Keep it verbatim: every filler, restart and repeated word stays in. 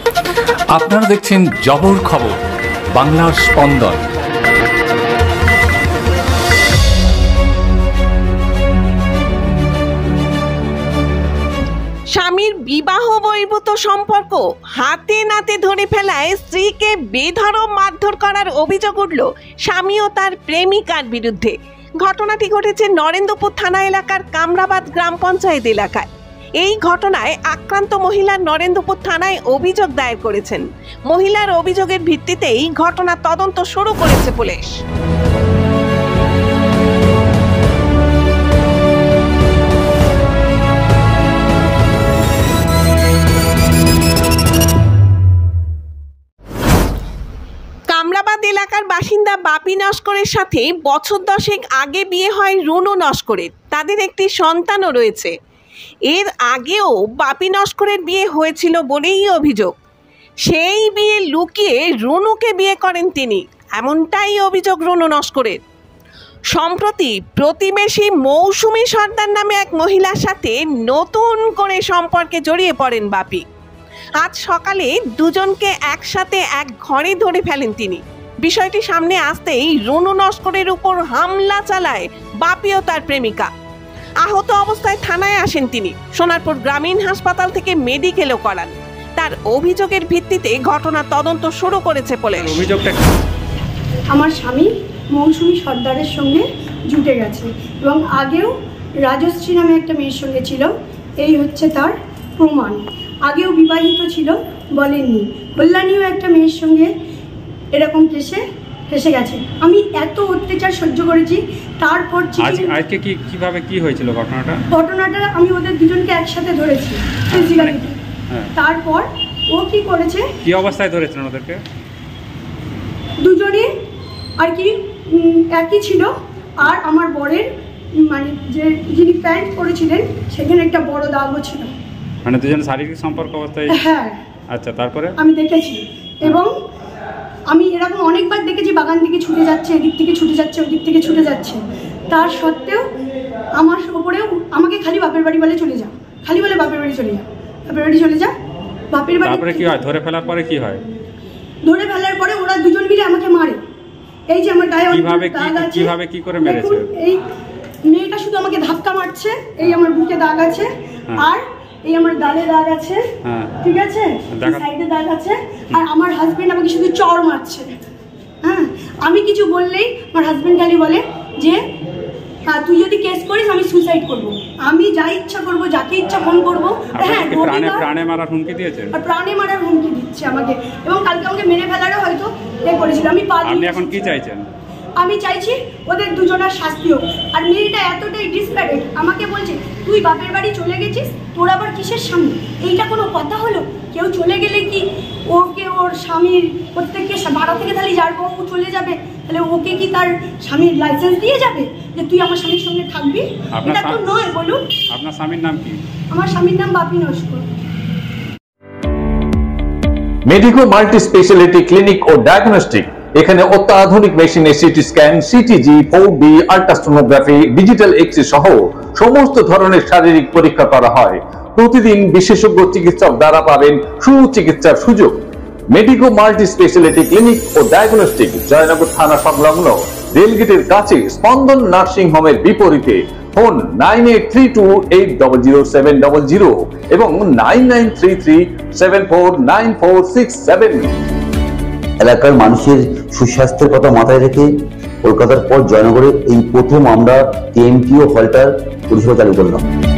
আপনারা দেখছেন জবর খবর, বাংলার স্পন্দন। স্বামীর বিবাহ বহির্ভূত সম্পর্ক হাতে নাতে ধরে ফেলায় স্ত্রীকে বেধড়ক মারধর করার অভিযোগ উঠল স্বামী ও তার প্রেমিকার বিরুদ্ধে। ঘটনাটি ঘটেছে নরেন্দ্রপুর থানা এলাকার কামরাবাদ গ্রাম পঞ্চায়েত এলাকায়। এই ঘটনায় আক্রান্ত মহিলা নরেন্দ্রপুর থানায় অভিযোগ দায়ের করেছেন। মহিলার অভিযোগের ভিত্তিতেই ঘটনার তদন্ত শুরু করেছে পুলিশ। কামরাবাদ এলাকার বাসিন্দা বাপি নস্করের সাথে বছর দশেক আগে বিয়ে হয় রুনু নস্করের। তাদের একটি সন্তানও রয়েছে। এর আগেও বাপি নস্করের বিয়ে হয়েছিল বলেই অভিযোগ। সেই বিয়ে লুকিয়ে রুনুকে বিয়ে করেন তিনি, এমনটাই অভিযোগ রুনু নস্করের। সম্প্রতি প্রতিবেশী মৌসুমী সর্দার নামে এক মহিলার সাথে নতুন করে সম্পর্কে জড়িয়ে পড়েন বাপি। আজ সকালে দুজনকে একসাথে এক ঘরে ধরে ফেলেন তিনি। বিষয়টি সামনে আসতেই রুনু নস্করের উপর হামলা চালায় বাপি ও তার প্রেমিকা। আহত অবস্থায় থানায় আসেন তিনি। সোনারপুর গ্রামীণ হাসপাতাল থেকে মেডিকেলও করান। তার অভিযোগের ভিত্তিতে ঘটনার তদন্ত শুরু করেছে পুলিশ। অভিযোগটা আমার স্বামী মৌসুমী সর্দারের সঙ্গে জুটে গেছে এবং আগেও রাজশ্রী নামে একটা মেয়ের সঙ্গে ছিল। এই হচ্ছে তার প্রমাণ। আগেও বিবাহিত ছিল, বলেননি। কল্যাণীও একটা মেয়ের সঙ্গে এরকম কেসে ফেসে গেছে। আমি এত অত্যাচার সহ্য করেছি। তারপর আজকে কি কিভাবে কি হয়েছিল ঘটনাটা? ঘটনাটা আমি ওদের দুজনকে একসাথে ধরেছি ফিজিক্যালি। তারপর ও কি করেছে, কি অবস্থায় ধরেছেন ওদেরকে? দুজনে আর কি একই ছিল। আর আমার বরের মানে যে যিনি প্যান্ট পরেছিলেন সেখানে একটা বড় দাগও ছিল। মানে দুজন শারীরিক সম্পর্ক অবস্থায়? হ্যাঁ। আচ্ছা, তারপরে আমি দেখেছি এবং আমি এরকম অনেকবার দেখেছি বাগান থেকে ছুটে যাচ্ছে, এদিক থেকে ছুটে যাচ্ছে, ওদিক থেকে ছুটে যাচ্ছে। তার সত্ত্বেও আমার উপরেও আমাকে খালি বাপের বাড়ি বলে চলে যা, খালি বলে বাপের বাড়ি চলে যা, বাপের বাড়ি চলে যা, বাপের বাড়ি। তারপরে কি হয়? ধরে ফেলার পরে কি হয়? ধরে ফেলার পরে ওরা দুজন মিলে আমাকে মারে। এই যে আমার গায়ে কিভাবে কি কিভাবে কি করে মেরেছে? এই মেয়েটা শুধু আমাকে ধাক্কা মারছে। এই আমার বুকে দাগ আছে, আর এই আমার গালে দাগ আছে, ঠিক আছে, সাইডে দাগ আছে। আর আমার হাজবেন্ড আমাকে শুধু চড় মারছে। হ্যাঁ, আমি কিছু বললেই আমার হাজবেন্ড খালি বলে যে হ্যাঁ তুই যদি কেস করিস আমি সুসাইড করব, আমি যা ইচ্ছা করব, যাকে ইচ্ছা ফোন করবো। হ্যাঁ, প্রাণে প্রাণে মারার হুমকি দিয়েছে। আর প্রাণে মারার হুমকি দিচ্ছে আমাকে, এবং কালকে আমাকে মেরে ফেলারও হয়তো এ করেছিল। আমি পা আপনি এখন কি চাইছেন? আমি চাইছি ওদের দুজনের শাস্তি হোক। আর মেয়েটা এতটাই ডিসপ্যারেট, আমাকে বলছে তুই বাপের বাড়ি চলে গেছিস, তোর আবার কিসের স্বামী? এইটা কোনো কথা হলো? কেউ চলে গেলে কি ওকে ওর স্বামীর প্রত্যেককে ভাড়া থেকে তাহলে যার বউ চলে যাবে, তাহলে ওকে কি তার স্বামীর লাইসেন্স দিয়ে যাবে যে তুই আমার স্বামীর সঙ্গে থাকবি? এটা তো নয়, বলুন। আপনার স্বামীর নাম কি? আমার স্বামীর নাম Bapi Naskar. Medico multi speciality clinic ও ডায়াগনস্টিক। এখানে অত্যাধুনিক মেশিনে CT scan, CTG, four D, ultrasonography, digital X-ray সহ সমস্ত ধরনের শারীরিক পরীক্ষা করা হয়। প্রতিদিন বিশেষজ্ঞ চিকিৎসক দ্বারা পাবেন সুচিকিৎসার সুযোগ। মেডিকো মাল্টি স্পেশালিটি ক্লিনিক ও ডায়াগনস্টিক জয়নগর থানা সংলগ্ন রেলগেটের কাছে স্পন্দন নার্সিং হোমের বিপরীতে। Phone nine eight three two eight zero zero seven zero zero এবং nine nine three three seven four nine four six seven. এলাকার মানুষের সুস্বাস্থ্যের কথা মাথায় রেখে কলকাতার পর জয়নগরে এই প্রথম আমরা টিএমটিও হলটার পরিষেবা চালু করলাম।